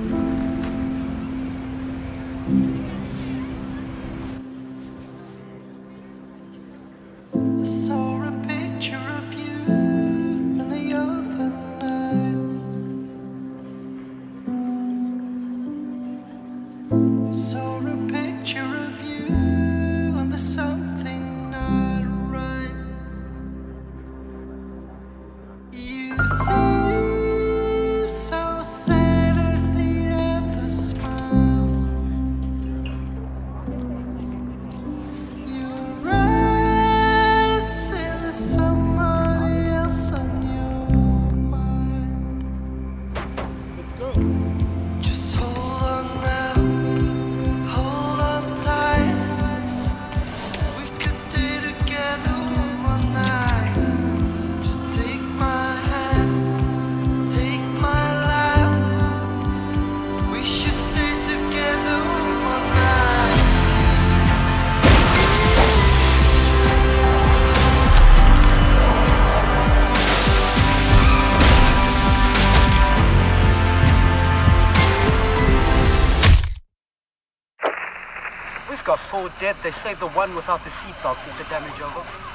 I saw a picture of you from the other night. Saw a picture of you and there's something not right. You seem so sad as the others smile. Your eyes say there's somebody else on your mind. Let's go. Just hold on now, hold on tight. We could stay together one more night. Just take my hand, take my life. We should stay together one more night. We've got 4 dead. They say the one without the seatbelt did the damage over.